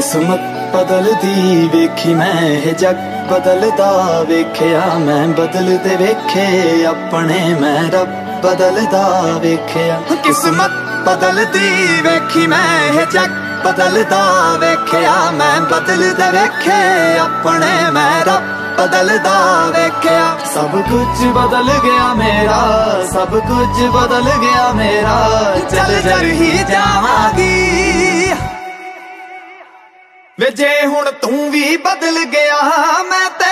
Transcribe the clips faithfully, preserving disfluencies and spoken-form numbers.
किस्मत बदलदी वेखी मैं जग बदलदा वेख्या मैं बदलदे वेखे अपने मैं रब बदलदा वेख्या किस्मत बदलदी वेखी मैं जग बदलदा वेख्या मैं बदलदे वेखे अपने मैं रब बदलदा वेख्या सब कुछ बदल गया मेरा सब कुछ बदल गया मेरा चल जर ही जावांगी वे जे हुण तू भी बदल गया मैं ते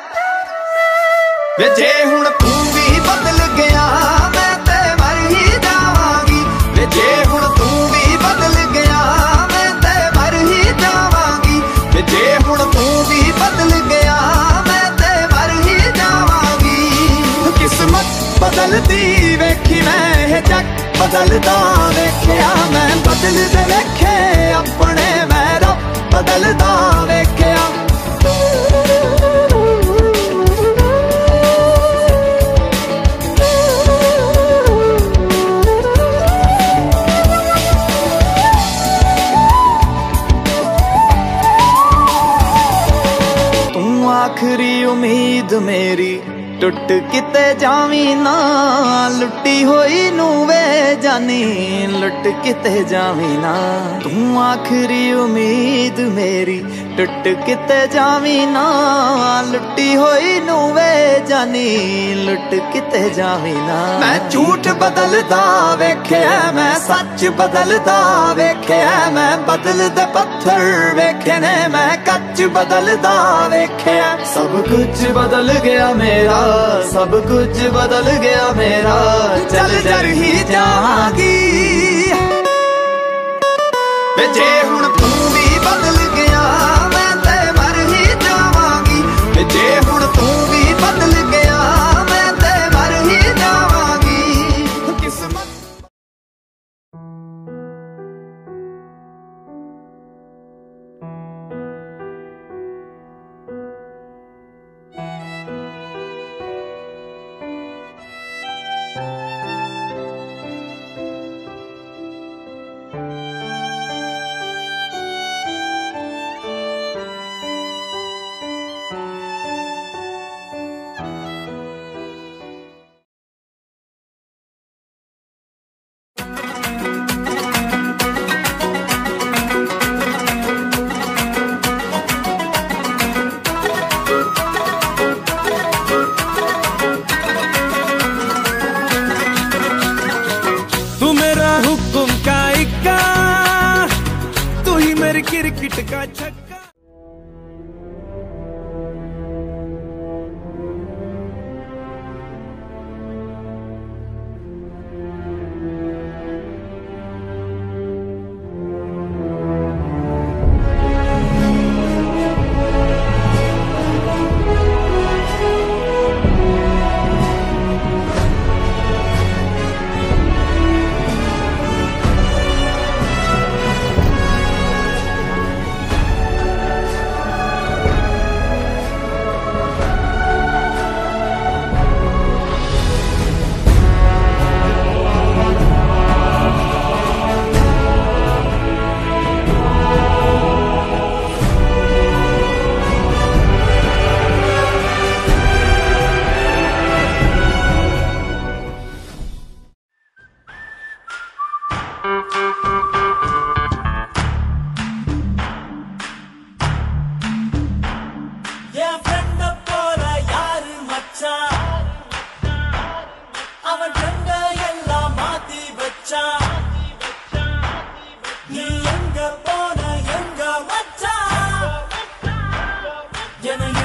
वे जे हुण तू भी बदल गया मैं ते मर ही जावांगी वे जे हुण तू भी बदल गया मैं ते मर ही जावांगी वे जे हुण तू भी बदल गया मैं ते मर ही जावांगी किस्मत बदलदी वेखी मैं जग बदलदा वेख्या मैं बदलदे वेखे अपने मैं रब बदलदा वेख्या तू आखरी उम्मीद मेरी टुट किते जावी ना लुटी होई नू वे जानी लुट किते जावी ना तू आखरी उम्मीद मेरी टुट किते जावी ना लुटी होई नू वे जानी लुट किते जावी ना मैं झूठ बदलदा वेख्या मैं सच बदलदा वेख्या मैं बदलदे पत्थर वेखे ने मैं कच बदलदा वेख्या सब कुछ बदल गया मेरा सब कुछ बदल गया मेरा चल जर ही जावांगी वे जे हुण तू भी बदल गया मैं ते मर ही जावांगी वे जे हुण तू भी बदल गया मैं ते मर ही जावांगी किस्मत क्रिकेट का छक्का You